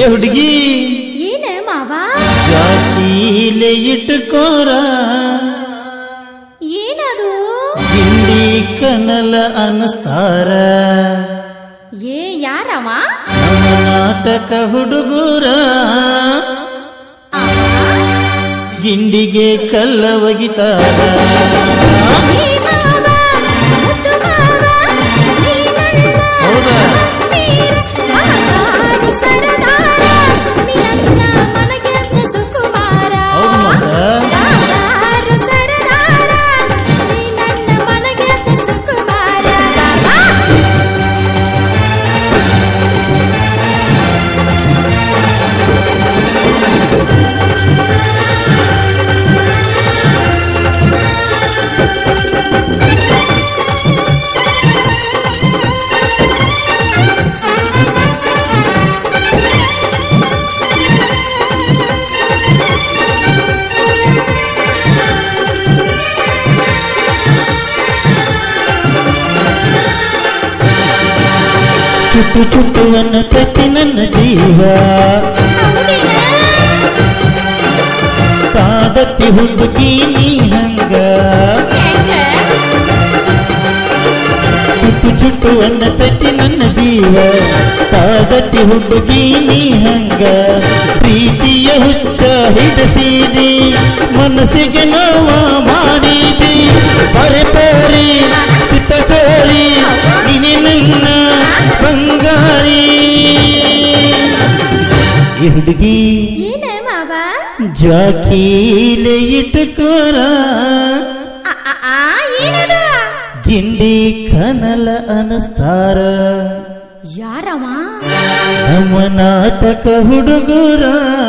ಏ ಹುಡುಗಿ ಏನ ಮಾವ ಜಾಕೀಲೆ ಇಟ್ಟುಕೋರ ಏನದು ಗಿಂಡಿ ಕನಲ ಅನಸ್ತಾರ ಏ ಯಾರವ ನಮ್ಮ ನಾಟಕ ಹುಡುಗೂರ ಗಿಂಡಿಗೆ ಕಲ್ಲ ಒಗಿತಾರ ಹೌದಾ ಚುಟ್ಟು ಚುಟ್ಟು ಅನ್ನತತಿ ನನ್ನ ಜೀವ ಕಾಡತ್ತಿ ಹುಡುಗಿ ನೀ ಹಂಗ ಚುಟ್ಟು ಚುಟ್ಟು ಅನ್ನತತಿ ನನ್ನ ಜೀವ ಕಾಡತ್ತಿ ಹುಡುಗಿ ನೀ ಹಂಗ ಪ್ರೀತಿಯ ಹುಚ್ಚ ಹಿಡಿಸಿದಿ ಮನಸ್ಸಿಗೆ ನೋವ ಮಾಡಿದಿ ಪರೆ ಪರಿ ಚಿತ್ತ ಚೋರಿ ನಿನ್ನ ಬಂಗಾರಿ ಈ ಹುಡುಗಿ ಏನ ಮಾವ ಜಾಕೀಲೆ ಇಟ್ಟುಕೋರ ಏನದು ಗಿಂಡಿ ಕನಲ ಅನಸ್ತಾರ ಯಾರವ ನಮ್ಮ ನಾಟಕ ಹುಡುಗೂರ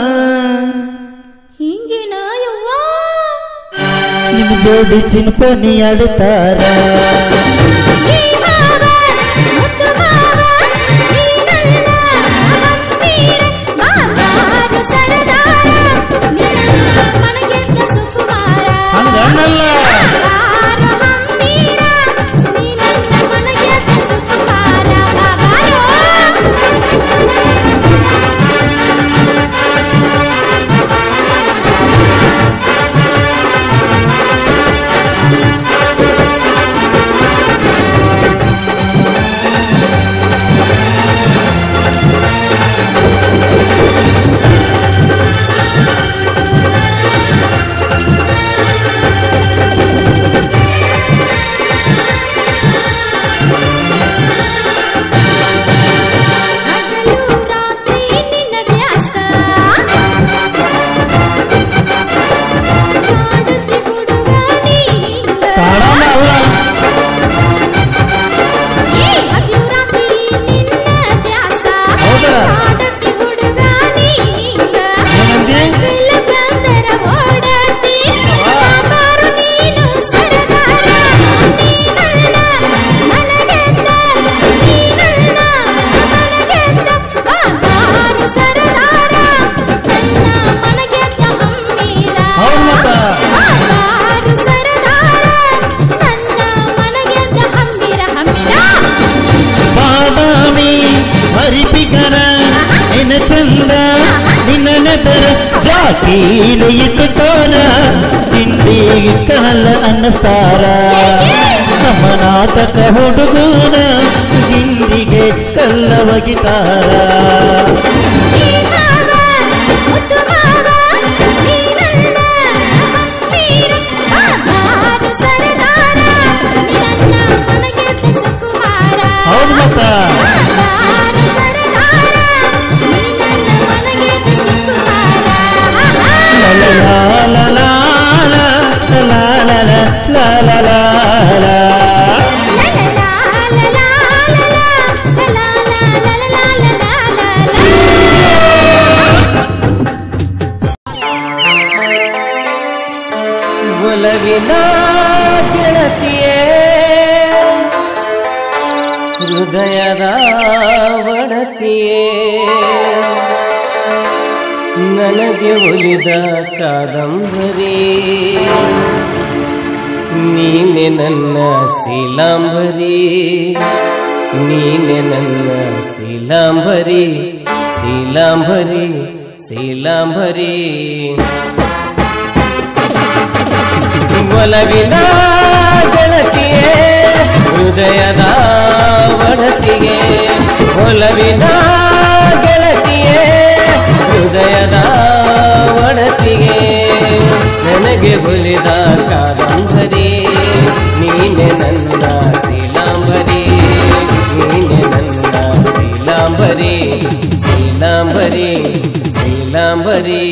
ಹಿಂಗೇನ ಯವ್ವ ನಿಮ್ ಜೋಡಿ ಚಿನ್ಪನಿ ಆಡ್ತಾರ ಹಂಗನಲ್ಲ ಚಂದ ನಿನ್ನ ನೆದರ ಜಾಕೀಲೆ ಇಟ್ಟುಕೋರ ಗಿಂಡಿ ಕನಲ ಅನ್ನಸ್ತಾರ ನಮ್ಮ ನಾಟಕ ಹುಡುಗೂರ ಗಿಂಡಿಗೆ ಕಲ್ಲ ಒಗಿತಾರ ಹೌದು ಮತ್ತ ಒಲವಿನ ಗೆಳತಿಯೇ ಹೃದಯದ ಒಡತಿಯೇ ನನಗೆ ಒಲಿದ ಕಾದಂಬರಿ ನೀನೆ ನನ್ನ ಶೀಲಾಂಬರಿ ನೀನೆ ನನ್ನ ಶೀಲಾಂಬರಿ ಶೀಲಾಂಬರಿ ಶೀಲಾಂಬರಿ ಒಲವಿನ ಗೆಳತಿಯೇ ಹೃದಯದ ಒಡತಿಗೆ ಒಲವಿನ ಗೆಳತಿಯೇ ಹೃದಯದ ಒಡತಿಗೆ ನನಗೆ ಒಲಿದ ಕಾದಂಬರಿ ನೀನೆ ನನ್ನ ಶೀಲಾಂಬರಿ ನೀನೆ ನನ್ನ ಶೀಲಾಂಬರಿ ಶೀಲಾಂಬರಿ ಶೀಲಾಂಬರಿ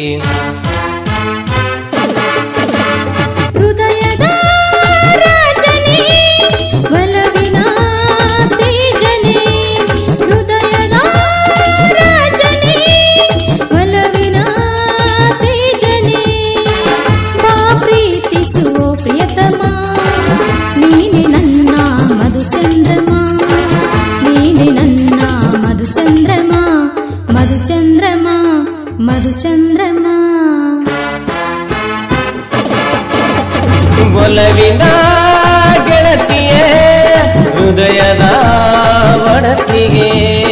ಹೃದಯದ ರಾಜನೇ ಒಲವಿನ ತೇಜನೇ ಹೃದಯದ ರಾಜನೇ ಒಲವಿನ ತೇಜನೇ ಬಾ ಪ್ರೀತಿಸುವ ಪ್ರಿಯತಮ ನೀನೆ ನನ್ನ ಮಧುಚಂದ್ರಮ ನೀನೆ ನನ್ನ ಮಧುಚಂದ್ರಮ ಮಧುಚಂದ್ರಮ ಮಧುಚಂದ್ರಮ ಒಲವಿನ ಗೆಳತಿಯೇ ಹೃದಯದ ಒಡತಿಗೆ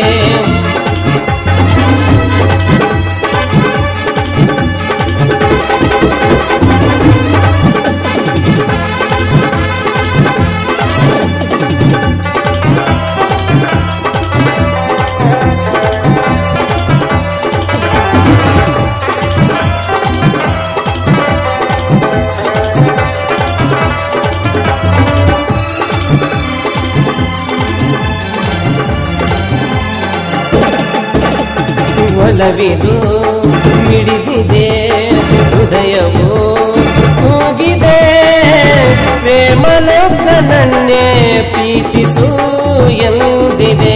ಒಲವಿದು ಮಿಡಿದಿದೆ ಹೃದಯವು ಹೋಗಿದೆ ಪ್ರೇಮಲೋಕ ನನ್ನೇ ಪ್ರೀತಿಸು ಎಂದಿದೆ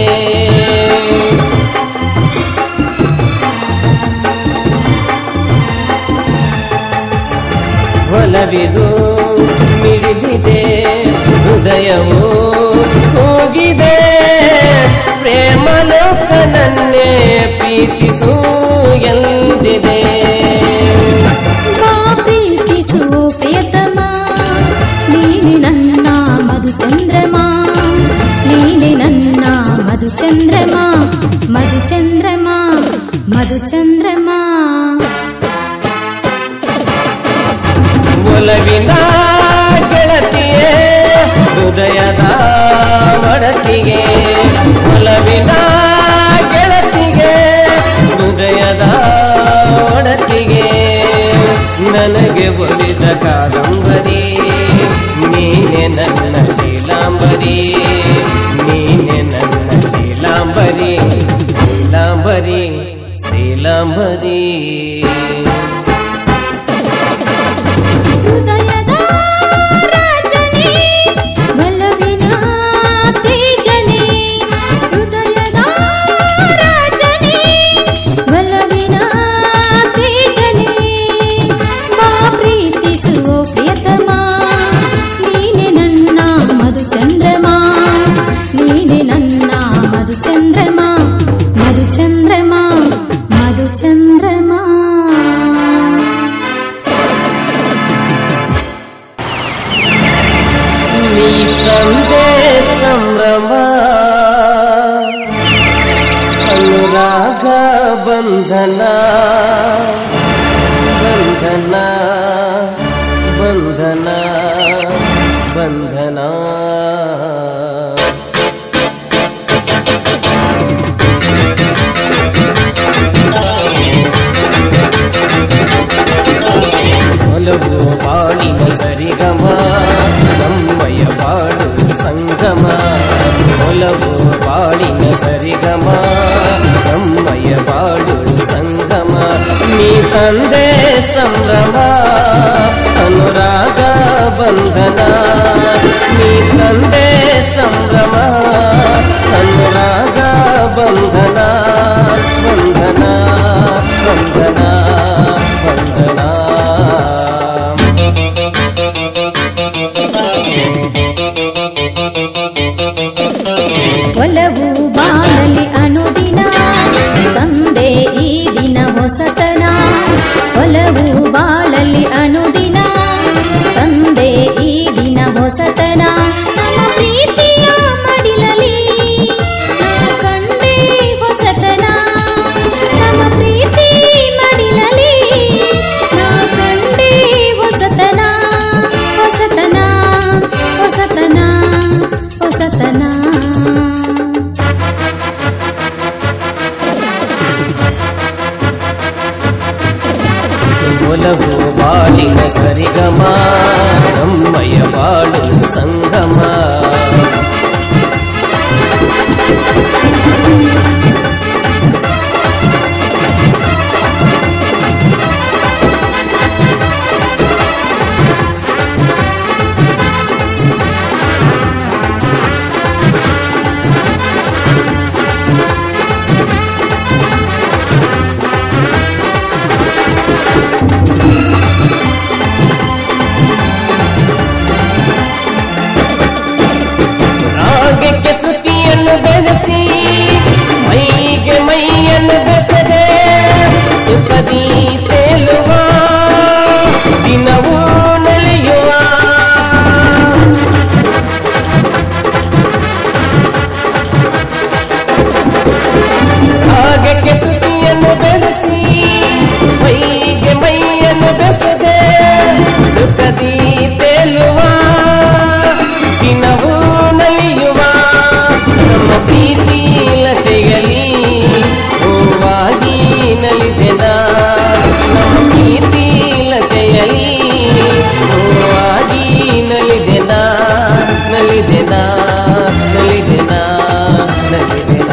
ಒಲವಿದು ಮಿಡಿದಿದೆ ಹೃದಯವು ಹೋಗಿದೆ ಪ್ರೇಮಲೋಕ ನನ್ನೇ ಪ್ರೀತಿಸು ಎಂದಿದೆ ಬಾ ಪ್ರೀತಿಸು ಪ್ರಿಯತಮ ನೀನೆ ನನ್ನ ಮಧುಚಂದ್ರಮ ನೀನೆ ನನ್ನ ಮಧುಚಂದ್ರಮ ಮಧುಚಂದ್ರಮ ಮಧುಚಂದ್ರಮ ಒಲವಿನ ಗೆಳತಿಯೇ ಹೃದಯದ ಒಡತಿಗೆ ಒಲವಿನ ಗೆಳತಿಗೆ ಹೃದಯದ ಒಡತಿಗೆ ನನಗೆ ಒಲಿದ ಕಾದಂಬರಿ ನೀನೆ ನನ್ನ ಶೀಲಾಂಬರಿ ನೀನೆ ನನ್ನ ಶೀಲಾಂಬರಿ ಶೀಲಾಂಬರಿ ಶೀಲಾಂಬರಿ ಹೃದಯದ ರಾಜನೇ ಒಲವಿನ ತೇಜನೇ ಹೃದಯದ ರಾಜನೇ ಒಲವಿನ ತೇಜನೇ ಬಾ ಪ್ರೀತಿಸುವ ಪ್ರಿಯತಮ ನೀನೆ ನನ್ನ ಮಧುಚಂದ್ರಮ ನೀನೆ ನನ್ನ ಮಧುಚಂದ್ರಮ ಮಧುಚಂದ್ರಮ ಮಧುಚಂದ್ರಮ ನೀ ತಂದೆ ಸಂಭ್ರಮ ಅನುರಾಗ ಬಂಧನ ಬಂಧನ ಬಂಧನ ಬಂಧನ ಒಲವು ಬಾಳಿನ ಸರಿಗಮ ನಮ್ಮಯ ಬಾಳು ಸಂಗಮ ಒಲವು ಬಾಳಿನ ಸರಿಗಮ ನಮ್ಮಯ ಬಾಳು ಸಂಗಮ ನೀ ತಂದೆ ಸಂಭ್ರಮ ಅನುರಾಗ ಬಂಧನ ನೀ ತಂದೆ ಸಂಭ್ರಮ ಅನುರಾಗ ಬಂಧನ ಬಂಧನ ಬಂಧನ ಬಂಧನ ಒಲವು ಬಾಳಲಿ ಅನುದಿನ ತಂದೆ ಈ ದಿನ ಹೊಸತನ ಒಲವು ಬಾಳಲಿ ಅನುದಿನ ತಂದೆ ಈ ದಿನ ಹೊಸತನ ಬೆರೆಸಿ ಮೈಗೆ ಮೈಯನ್ನು ಬೆಸದೆ ಸುಖದಿ ತೇಲುವ ದಿನವೂ ನಲಿಯುವ ಹಾಗೆ ಸುದ್ದಿಯನ್ನು ಬೆರೆಸಿ ಮೈಗೆ ಮೈಯನ್ನು ಬೆಸದೆ ಸುಖದಿ ತೇಲುವ ದಿನವೂ ನಲಿಯುವ ನಮ್ಮ ಪ್ರೀತಿ ಲತೆಯಲಿ ಹೂವಾಗಿ ನಲಿದೆನ ನಮ್ಮ ಪ್ರೀತಿ ಲತೆಯಲಿ ಹೂವಾಗಿ ನಲಿದೆನ ನಲಿದೆನ ನಲಿದೆನ ನಲಿದೆನ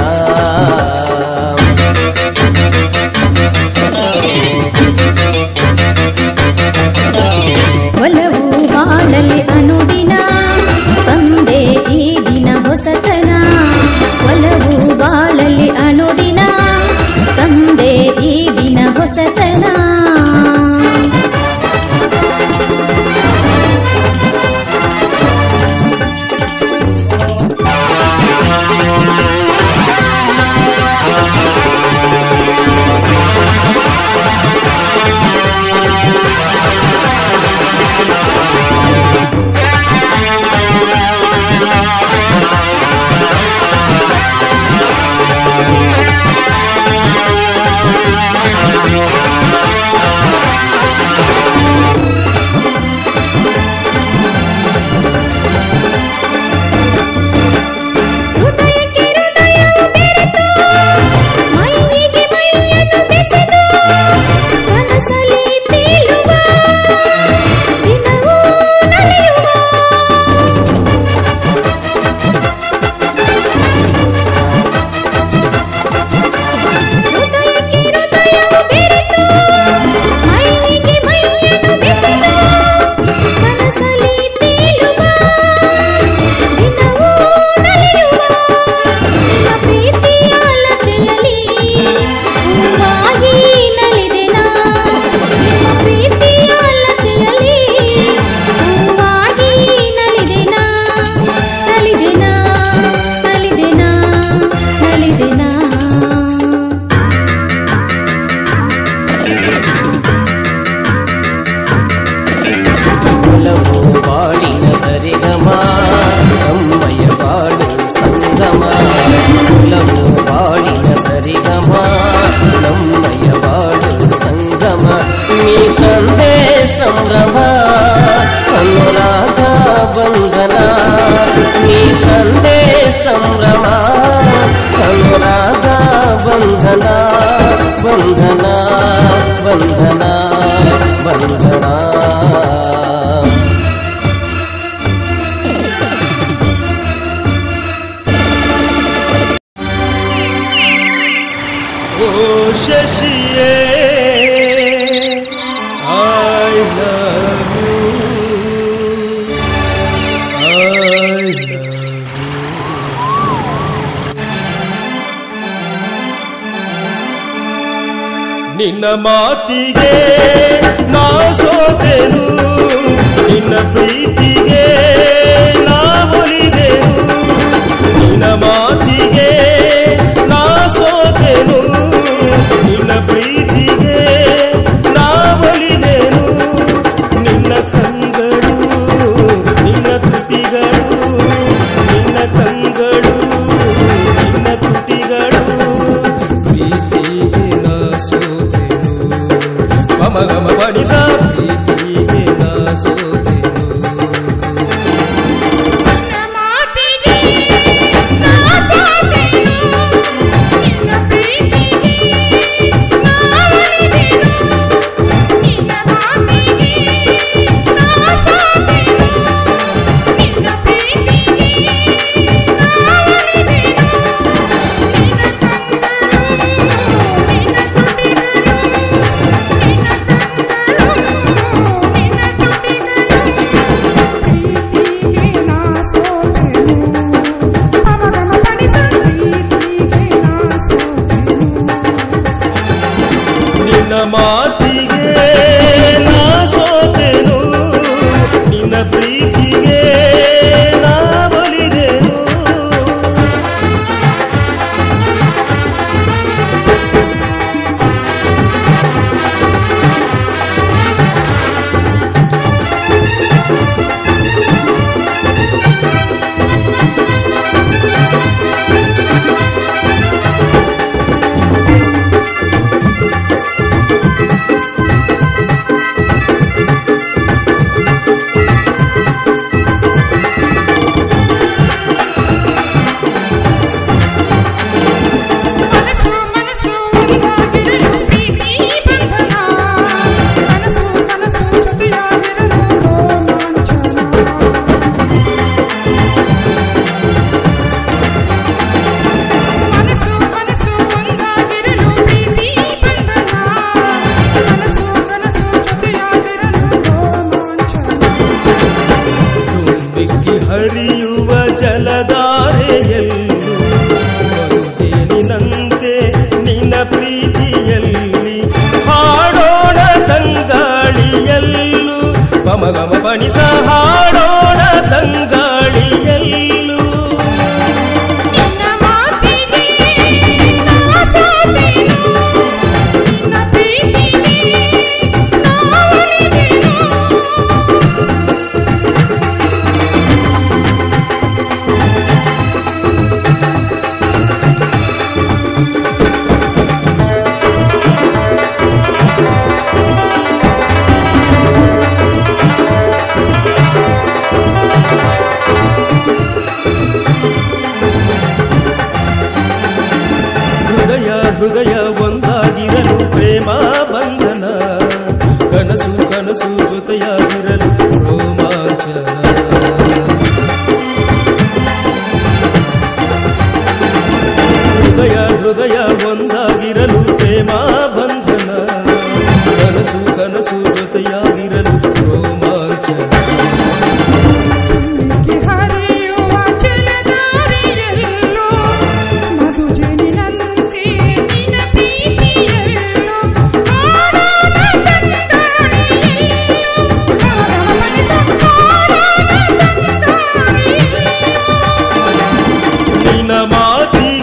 ಒಲವು ಬಾಳಲಿ ಅನುದಿನ ತಂದೆ ಈ ದಿನ ಹೊಸತನ ಒಲವು ಬಾಳಲಿ ಅನುದಿನ ತಂದೆ ಈ ದಿನ ಹೊಸತನ ಬಂಧನ ಬಂಧನ ಬಂಧನ ಓ ಶಶಿಯೇ I love you ನಿನ್ನ ಮಾತಿಗೆ ನಾ ಸೋತೆನು ನಿನ್ನ ಪ್ರೀತಿಗೆ ನಾ ಒಲಿದೆನು ನಿನ್ನ ಮಾತಿಗೆ ನಾ ಸೋತೆನು ನಿನ್ನ ಪ್ರೀತಿಗೆ ನಾ ಒಲಿದೆನು ನಿನ್ನ ಕಂಗಳು ನಿನ್ನ ತುಟಿಗಳು ನಿನ್ನ ಕಂಗಳು ನಿನ್ನ ತುಟಿಗಳು ಪ್ರೀತಿಗೆ ನಾ ಸೋತೆನು ಮಮಗಮ ಬಡಿಸ ಪ್ರೀತಿಗೆ ನಾ ಸೋತೆನು ಮಾತಿಗೆ ನಾ ಸೋತೆನು ನಿನ್ನ ಪ್ರೀತಿಗೆ ನಾ ಒಲಿದೆನು ಹರಿಯುವ ಜಲಧಾರೆಯಲ್ಲೂ ಮರುಜೇನಿನಂತೆ ನಿನ್ನ ಪ್ರೀತಿಯಲ್ಲಿ ಹಾಡೋಣ ತಂಗಾಳಿಯಲ್ಲೂ ಗಮ ಗಮ ಪಣಿಸ ಹಾಡೋಣ ತಂಗಾಳಿಯಲ್ಲೂ ಹೃದಯ ಒಂದಾಗಿರಲು ಪ್ರೇಮ ಬಂಧನ ಕನಸು ಕನಸು ಜೊತೆಯಾಗಿರಲು ರೋಮಾಂಚನ ಹೃದಯ ಒಂದಾಗಿರಲು ಪ್ರೇಮ ಬಂಧನ ಕನಸು ಕನಸು ಜೊತೆಯಾಗಿರಲು ರೋಮಾಂಚನ ಮಾತಿಗೆ